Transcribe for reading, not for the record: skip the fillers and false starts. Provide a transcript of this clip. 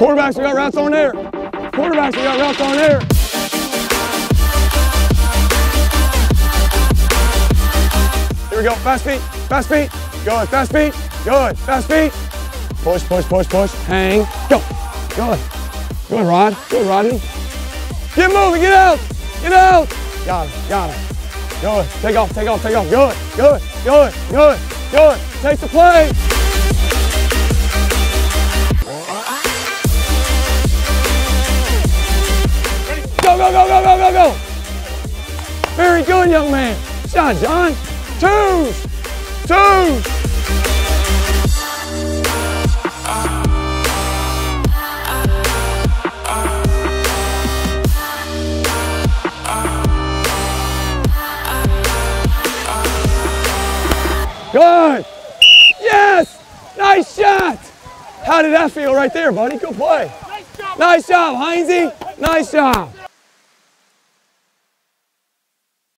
Quarterbacks, we got routes on there. Quarterbacks, we got routes on there. Here we go, fast feet, fast feet. Good, fast feet, good, fast feet. Push, push, push, push. Hang, go. Good. Good, Rod. Good, Rodney. Get moving, get out. Get out. Got it, got it. Good. Take off, take off, take off. Good, good, good, good, good. Take the play. Go, go, go, go, go, go, go. Very good, young man. Shot, John. Twos. Twos. Good. Yes. Nice shot. How did that feel right there, buddy? Good play. Nice job, Heinze. Nice job.